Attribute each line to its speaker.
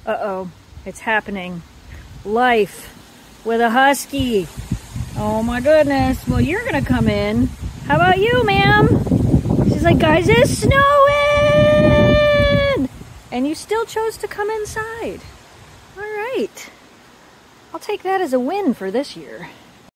Speaker 1: Uh-oh, it's happening. Life with a husky. Oh my goodness. Well, you're gonna come in. How about you, ma'am? She's like, guys, it's snowing! And you still chose to come inside. All right. I'll take that as a win for this year.